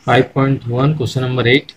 5.1 question number 8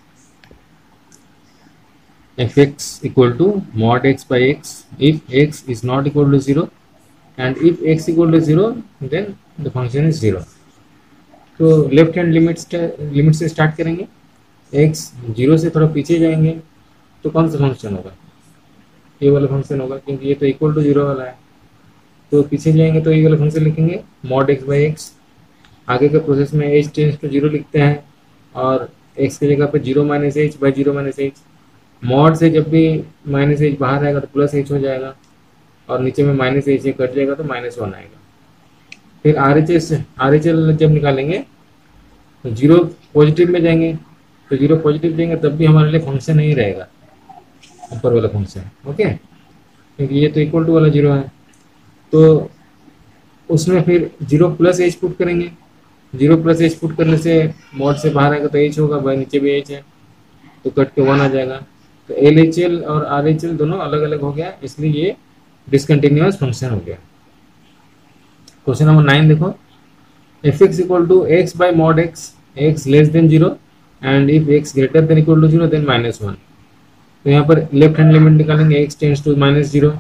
fx equal to mod x by x if x is not equal to 0 and if x equal to 0 then the function is 0। तो left hand limit से start करेंगे। x 0 से थोड़ा पीछे जाएंगे तो कौन सा फंक्शन होगा? ये वाला फंक्शन होगा, क्योंकि ये तो इक्वल टू 0 वाला है। तो पीछे जाएंगे तो ये वाला फंक्शन लिखेंगे mod x by x। आगे के प्रोसेस में h टेंस टू 0 लिखते हैं और x की जगह पे 0 minus h by 0 minus h. Mod से जब भी माइनस एच बाहर आएगा तो प्लस एच हो जाएगा और नीचे में माइनस एच कट जाएगा तो -1 आएगा। फिर आर एच एल जब निकालेंगे तो 0 पॉजिटिव में जाएंगे, तो 0 पॉजिटिव जाएंगे तब भी हमारे लिए फंक्शन नहीं रहेगा ऊपर वाला फंक्शन, ओके, क्योंकि ये तो इक्वल टू वाला 0 है। तो उसमें फिर 0 प्लस एच पुट करेंगे। 0 प्लस एच पुट करने से मॉड से बाहर आएगा तो एच होगा, भाई नीचे भी एच है तो कट के 1 आ जाएगा। तो एल एच एल और आर एच एल दोनों अलग अलग हो गया, इसलिए ये डिसकंटिन्यूअस फंक्शन हो गया। क्वेश्चन नंबर 9 देखो, f x equal to x by mod x, x less than 0 and if x greater than equal to 0 then -1। तो यहाँ पर लेफ्ट हैंड लिमिट निकालेंगे, एक्स टेंस टू -0,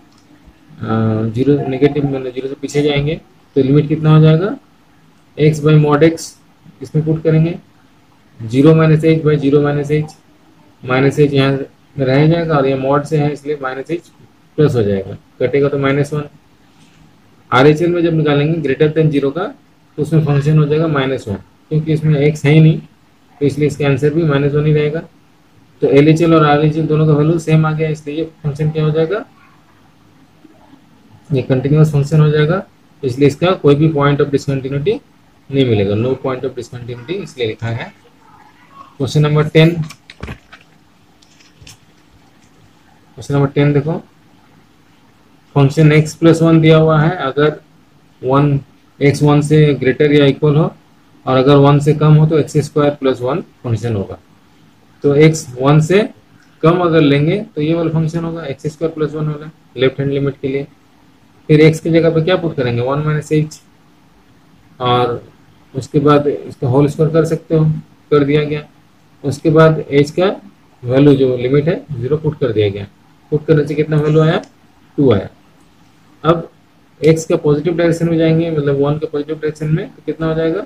0 नेगेटिव मतलब 0 से पीछे जाएंगे तो लिमिट कितना हो जाएगा, एक्स बाई मॉड एक्स, इसमें पुट करेंगे 0 minus h by 0 minus h, minus h यहाँ रह जाएगा और ये मॉड से है इसलिए माइनस एच प्लस हो जाएगा, कटेगा तो -1। आर एच एल में जब निकालेंगे ग्रेटर देन 0 का तो उसमें फंक्शन हो जाएगा -1, क्योंकि इसमें एक्स है ही नहीं तो इसलिए इसका आंसर भी -1 ही रहेगा। तो एल एच एल और आर एच एल दोनों का वैल्यू सेम आ गया, इसलिए ये फंक्शन क्या हो जाएगा, ये कंटिन्यूअस फंक्शन हो जाएगा, इसलिए इसका कोई भी पॉइंट ऑफ डिसकंटिन्यूटी नहीं मिलेगा, नो पॉइंट ऑफ डिसकंटिन्यूटी इसलिए लिखा है। क्वेश्चन नंबर 10, क्वेश्चन नंबर 10 देखो, फंक्शन x प्लस 1 दिया हुआ है, अगर 1 1 से ग्रेटर या इक्वल हो और अगर 1 से कम हो तो x स्क्वायर प्लस 1 फंक्शन होगा। तो x 1 से कम अगर लेंगे तो ये वाला फंक्शन होगा, एक्स स्क्वायर प्लस 1 वाला लेफ्ट हैंड लिमिट के लिए। फिर x की जगह पे क्या पुट करेंगे, 1 माइनस एच, और उसके बाद इसका होल स्क्वायर कर सकते हो, कर दिया गया। उसके बाद h का वैल्यू जो लिमिट है 0 पुट कर दिया गया, पुट करने से कितना वैल्यू आया, 2 आया। अब x का पॉजिटिव डायरेक्शन में जाएंगे, मतलब 1 के पॉजिटिव डायरेक्शन में, तो कितना हो जाएगा,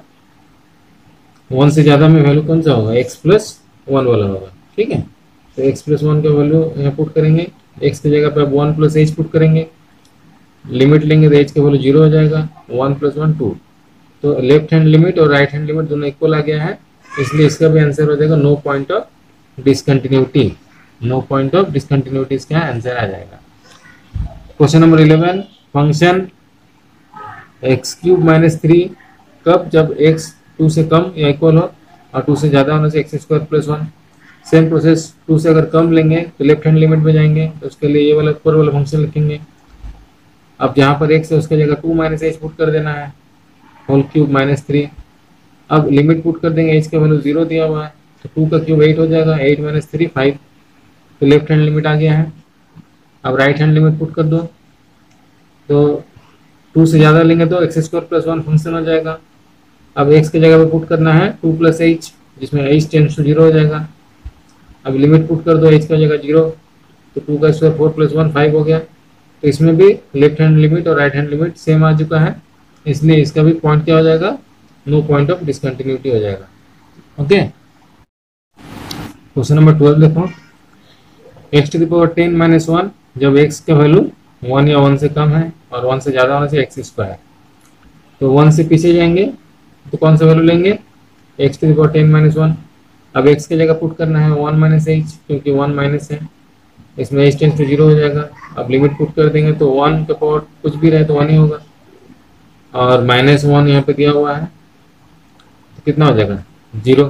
1 से ज़्यादा में वैल्यू कौन सा होगा, x प्लस 1 वाला होगा, ठीक है। तो x प्लस 1 का वैल्यू यहाँ पुट करेंगे, x की जगह पर 1 प्लस एच पुट करेंगे, लिमिट लेंगे तो h का वैल्यू 0 हो जाएगा, 1 प्लस 1 2। तो लेफ्ट हैंड लिमिट और राइट हैंड लिमिट दोनों इक्वल आ गया है, इसलिए इसका भी आंसर हो जाएगा no point of discontinuity, no point of discontinuity इसका आंसर आ जाएगा। Question number 11, function x cube minus 3 कब, जब x 2 से कम या इक्वल हो और 2 से ज़्यादा होने से x square plus 1। Same process, 2 से अगर कम लेंगे तो लेफ्ट हैंड लिमिट में जाएंगे तो उसके लिए ये वाला ऊपर वाला फंक्शन लिखेंगे। अब जहाँ पर x है उसकी जगह 2 माइनस एच पुट कर देना है, होल क्यूब माइनस 3। अब लिमिट पुट कर देंगे, h का वैल्यू 0 दिया हुआ है तो 2 का क्यूब 8 हो जाएगा, 8 माइनस 3 5। तो लेफ्ट हैंड लिमिट आ गया है। अब राइट हैंड लिमिट पुट कर दो, तो 2 से ज़्यादा लेंगे तो एक्स स्क्वायर प्लस 1 फंक्शन हो जाएगा। अब x की जगह पे पुट करना है 2 प्लस एच, जिसमें h टेंस टू 0 हो जाएगा। अब लिमिट पुट कर दो, h की जगह 0, तो 2 का स्क्वायर 4 प्लस 1 5 हो गया। तो इसमें भी लेफ्ट हैंड लिमिट और राइट हैंड लिमिट सेम आ चुका है, इसलिए इसका भी पॉइंट क्या हो जाएगा, नो पॉइंट ऑफ डिसकंटिन्यूटी हो जाएगा, ओके। क्वेश्चन नंबर 12 देखो, x to the power 10 minus 1, जब x का वैल्यू 1 या 1 से कम है और 1 से ज़्यादा होने से एक्स स्क्वायर। तो 1 से पीछे जाएंगे तो कौन सा वैल्यू लेंगे, x to the power 10 minus 1। अब x की जगह पुट करना है 1 माइनस एच, क्योंकि 1 माइनस है, इसमें h टेंस टू 0 हो जाएगा। अब लिमिट पुट कर देंगे तो 1 का पावर कुछ भी रहे तो 1 ही होगा, और -1 यहाँ पे दिया हुआ है तो कितना हो जाएगा, 0।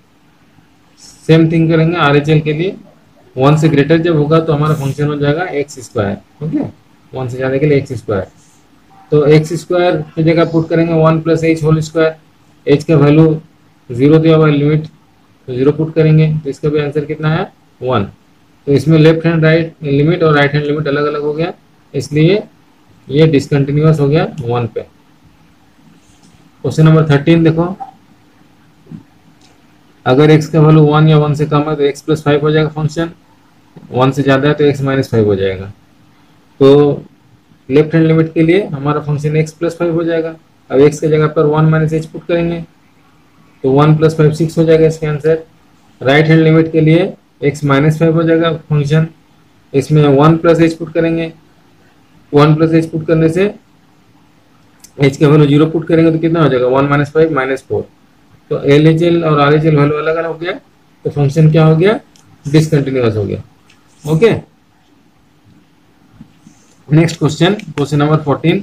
सेम थिंग करेंगे आर एच एल के लिए, 1 से ग्रेटर जब होगा तो हमारा फंक्शन हो जाएगा एक्स स्क्वायर, ओके, 1 से ज़्यादा के लिए एक्स स्क्वायर। तो एक्स स्क्वायर की जगह पुट करेंगे 1 plus h whole square, h का वैल्यू 0 दिया हुआ है लिमिट, तो 0 पुट करेंगे तो इसका भी आंसर कितना है, 1। तो इसमें लेफ्ट हैंड राइट लिमिट और राइट हैंड लिमिट अलग अलग हो गया, इसलिए ये डिसकंटिन्यूअस हो गया 1 पे। क्वेश्चन नंबर 13 देखो, अगर x का वैल्यू 1 या 1 से कम है तो x प्लस 5 हो जाएगा फंक्शन, 1 से ज़्यादा है तो x माइनस 5 हो जाएगा। तो लेफ्ट हैंड लिमिट के लिए हमारा फंक्शन x प्लस 5 हो जाएगा। अब x की जगह पर 1 माइनस h पुट करेंगे तो 1 प्लस 5 6 हो जाएगा इसका आंसर। राइट हैंड लिमिट के लिए x माइनस 5 हो जाएगा फंक्शन, इसमें 1 प्लस h पुट करेंगे, 1 प्लस h पुट करने से h का वैल्यू 0 पुट करेंगे तो कितना हो जाएगा 1 माइनस 5 माइनस 4। तो LHL और RHL वैल्यू अलग अलग हो गया तो फंक्शन क्या हो गया, डिसकंटिन्यूअस हो गया। Okay, next question, question number 14,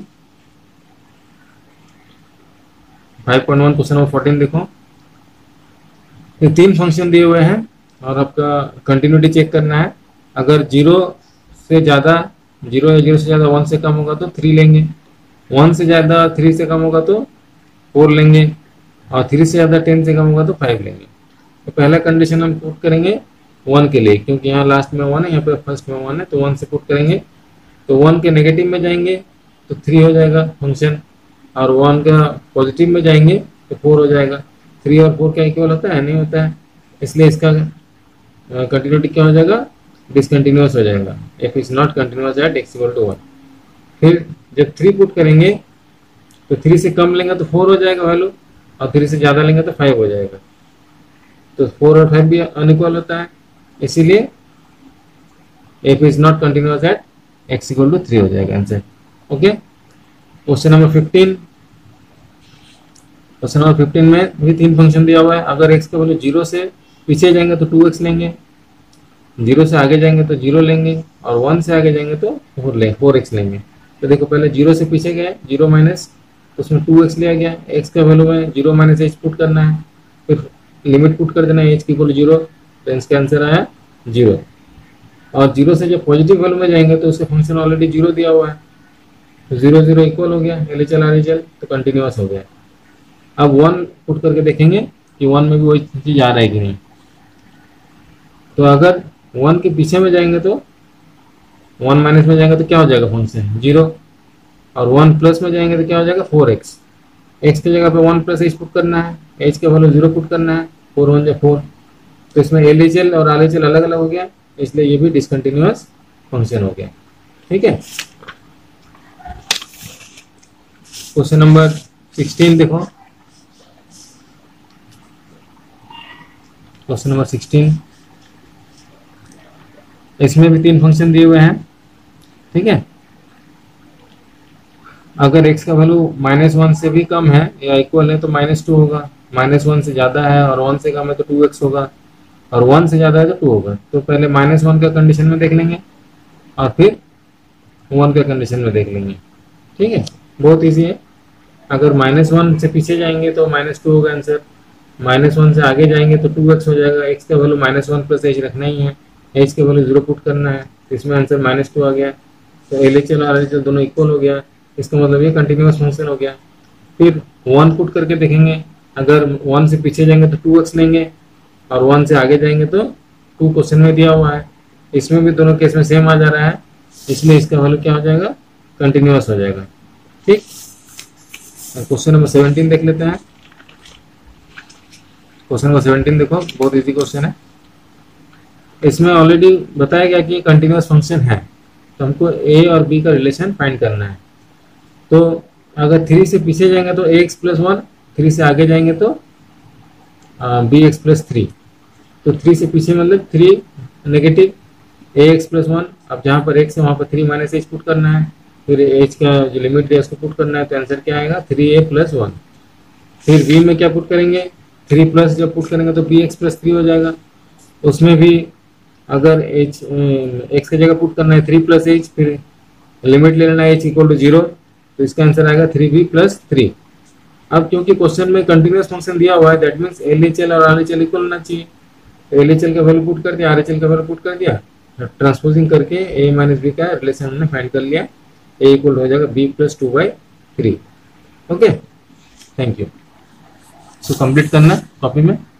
5.1 question number 14 देखो। ये 3 फंक्शन दिए हुए हैं और आपका कंटिन्यूटी चेक करना है। अगर 0 से ज़्यादा 0 या 0 से ज़्यादा 1 से कम होगा तो 3 लेंगे, 1 से ज़्यादा 3 से कम होगा तो 4 लेंगे, और 3 से ज़्यादा 10 से कम होगा तो 5 लेंगे। तो पहला कंडीशन हम पुट करेंगे 1 के लिए, क्योंकि यहाँ लास्ट में 1 है, यहाँ पे फर्स्ट में 1 है, तो 1 से पुट करेंगे तो 1 के नेगेटिव में जाएंगे तो 3 हो जाएगा फंक्शन, और 1 का पॉजिटिव में जाएंगे तो 4 हो जाएगा। 3 और 4 क्या इक्वल होता है, नहीं होता है, इसलिए इसका कंटिन्यूटी क्या हो जाएगा, डिसकंटिन्यूअस हो जाएगा। If is not continuous at x equal to 1। फिर जब 3 पुट करेंगे तो 3 से कम लेंगे तो 4 हो जाएगा वैल्यू, और 3 से ज़्यादा लेंगे तो 5 हो जाएगा। तो 4 और 5 भी अनइक्वल होता है, इसीलिए if is not continuous at x equal to 3 हो जाएगा answer. Okay, question number 15, question number 15 में भी 3 फंक्शन दिया हुआ है। अगर x का वैल्यू 0 से पीछे जाएंगे तो 2x लेंगे, 0 से आगे जाएंगे तो 0 लेंगे, और 1 से आगे जाएंगे तो 4x लेंगे। तो देखो पहले 0 से पीछे गए, 0 माइनस, तो उसमें 2x लिया गया, x का वैल्यू है 0 माइनस h पुट करना है, फिर लिमिट पुट कर देना है h की इक्वल 0, तो इसका आंसर आया 0। और 0 से जब पॉजिटिव वैल्यू में जाएंगे तो उसका फंक्शन ऑलरेडी 0 दिया हुआ है, तो 0 0 इक्वल हो गया, LHL RHL तो कंटिन्यूअस हो गया। अब 1 पुट करके देखेंगे कि 1 में भी वही चीज़ आ रहा है कि नहीं। तो अगर 1 के पीछे में जाएंगे तो 1 माइनस में जाएंगे तो क्या हो जाएगा फंक्शन 0, और 1 प्लस में जाएंगे तो क्या हो जाएगा 4x। x की जगह पे 1 प्लस h पुट करना है, h का वैल्यू 0 पुट करना है, 4 1 जा 4। तो इसमें LHL और RHL अलग अलग हो गया, इसलिए ये भी डिसकंटिन्यूअस फंक्शन हो गया। ठीक है, क्वेश्चन नंबर 16 देखो, क्वेश्चन नंबर 16, इसमें भी 3 फंक्शन दिए हुए हैं। ठीक है, अगर x का वैल्यू -1 से भी कम है या इक्वल है तो -2 होगा, -1 से ज़्यादा है और 1 से कम है तो 2x होगा, और 1 से ज़्यादा है तो 2 होगा। तो पहले -1 का कंडीशन में देख लेंगे और फिर 1 का कंडीशन में देख लेंगे। ठीक है, बहुत इजी है। अगर -1 से पीछे जाएंगे तो -2 होगा आंसर, -1 से आगे जाएंगे तो 2x हो जाएगा। x का वैल्यू -1 प्लस h रखना ही है, h का वैल्यू 0 पुट करना है, तो इसमें आंसर -2 आ गया। तो LHL और RHL दोनों इक्वल हो गया, इसका मतलब ये कंटिन्यूअस फंक्शन हो गया। फिर 1 पुट करके देखेंगे, अगर 1 से पीछे जाएंगे तो 2x लेंगे, और 1 से आगे जाएंगे तो 2 क्वेश्चन में दिया हुआ है, इसमें भी दोनों केस में सेम आ जा रहा है, इसलिए इसका वैल्यू क्या हो जाएगा, कंटिन्यूअस हो जाएगा। ठीक, क्वेश्चन नंबर 17 देख लेते हैं। क्वेश्चन नंबर 17 देखो, बहुत इजी क्वेश्चन है। इसमें ऑलरेडी बताया गया कि कंटिन्यूअस फंक्शन है, तो हमको a और b का रिलेशन फाइंड करना है। तो अगर 3 से पीछे जाएंगे तो ax प्लस 1, 3 से आगे जाएंगे तो bx प्लस 3। तो 3 से पीछे मतलब 3 नेगेटिव, ax प्लस 1। अब जहाँ पर x है वहाँ पर 3 माइनस h पुट करना है, फिर h का जो लिमिट है उसको पुट करना है, तो आंसर क्या आएगा 3a प्लस 1। फिर b में क्या पुट करेंगे, 3 प्लस जब पुट करेंगे तो bx प्लस 3 हो जाएगा। उसमें भी अगर x की जगह पुट करना है 3 प्लस h, फिर लिमिट ले लेना है h इक्वल टू 0, तो इसका आंसर आएगा 3b प्लस 3। अब क्योंकि क्वेश्चन में कंटिन्यूअस फंक्शन दिया हुआ है, दैट मीन्स LHL और RHL इक्वल होना चाहिए। तो LHL का वैल्यू पुट कर दिया, RHL का वैल्यू पुट कर दिया, ट्रांसपोजिंग करके a माइनस बी का रिलेशन हमने फाइंड कर लिया, a इक्वल हो जाएगा b plus 2/3। Okay, thank you. So complete करना कॉपी में।